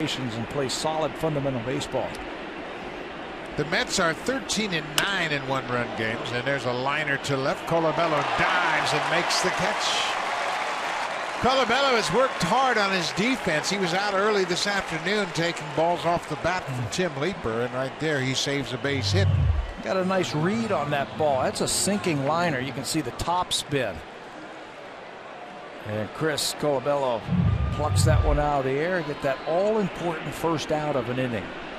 and play solid fundamental baseball. The Mets are 13-9 in one-run games, and there's a liner to left. Colabello dives and makes the catch. Colabello has worked hard on his defense. He was out early this afternoon taking balls off the bat from Tim Leeper, and right there he saves a base hit. Got a nice read on that ball. That's a sinking liner. You can see the top spin. And Chris Colabello plucks that one out of the air. Get that all-important first out of an inning.